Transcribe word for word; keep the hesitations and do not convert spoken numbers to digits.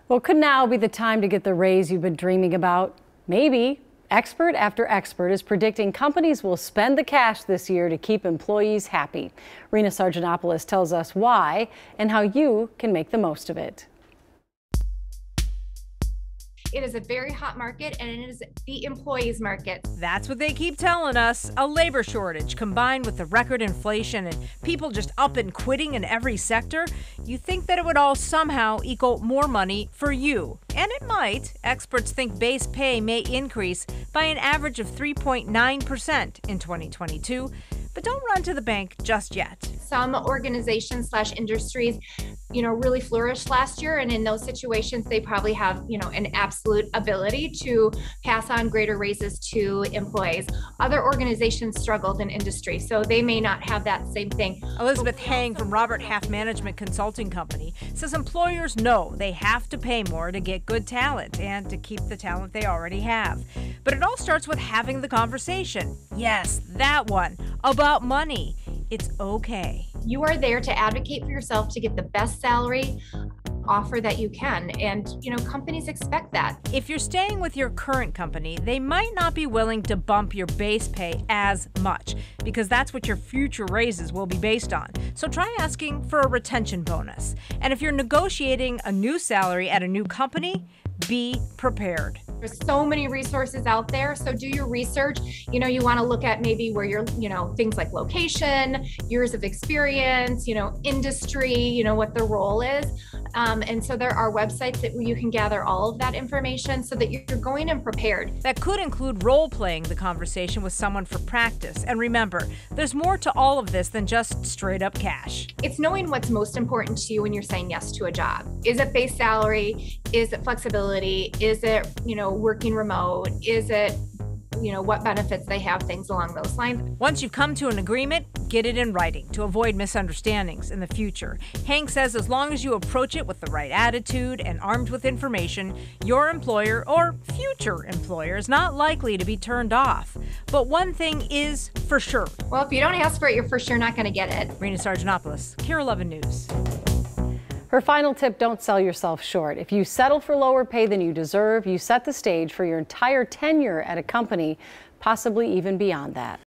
Well, could now be the time to get the raise you've been dreaming about? Maybe. Expert after expert is predicting companies will spend the cash this year to keep employees happy. Rena Sargentopoulos tells us why and how you can make the most of it. It is a very hot market, and it is the employees market. That's what they keep telling us. A labor shortage combined with the record inflation and people just up and quitting in every sector. You think that it would all somehow equal more money for you. And it might. Experts think base pay may increase by an average of three point nine percent in twenty twenty-two. But don't run to the bank just yet. Some organizations slash industries, you know, really flourished last year. And in those situations, they probably have, you know, an absolute ability to pass on greater raises to employees. Other organizations struggled in industry, so they may not have that same thing. Elizabeth Hang from Robert Half Management Consulting Company says employers know they have to pay more to get good talent and to keep the talent they already have. But it all starts with having the conversation. Yes, that one. About money. It's okay. You are there to advocate for yourself to get the best salary offer that you can. And, you know, companies expect that. If you're staying with your current company, they might not be willing to bump your base pay as much because that's what your future raises will be based on. So try asking for a retention bonus. And if you're negotiating a new salary at a new company, be prepared. There's so many resources out there, so do your research. You know, you want to look at maybe where you're, you know, things like location, years of experience, you know, industry, you know, what the role is. Um, and so there are websites that you can gather all of that information so that you're going in prepared. That could include role-playing the conversation with someone for practice. And remember, there's more to all of this than just straight-up cash. It's knowing what's most important to you when you're saying yes to a job. Is it base salary? Is it flexibility? Is it, you know, working remote? Is it, you know, what benefits they have, things along those lines. Once you've come to an agreement, get it in writing to avoid misunderstandings in the future. Hank says as long as you approach it with the right attitude and armed with information, your employer or future employer is not likely to be turned off. But one thing is for sure. Well, if you don't ask for it, you're for sure not going to get it. Rena Sargentopoulos, KARE eleven News. Her final tip, don't sell yourself short. If you settle for lower pay than you deserve, you set the stage for your entire tenure at a company, possibly even beyond that.